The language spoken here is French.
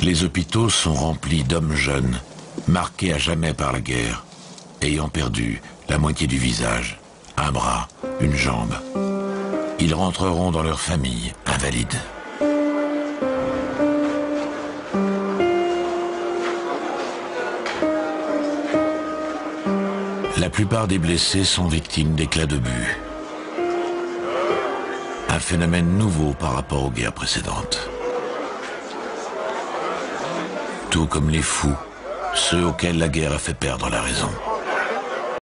Les hôpitaux sont remplis d'hommes jeunes, marqués à jamais par la guerre, ayant perdu la moitié du visage, un bras, une jambe. Ils rentreront dans leur famille, invalides. La plupart des blessés sont victimes d'éclats d'obus. Un phénomène nouveau par rapport aux guerres précédentes. Tout comme les fous, ceux auxquels la guerre a fait perdre la raison.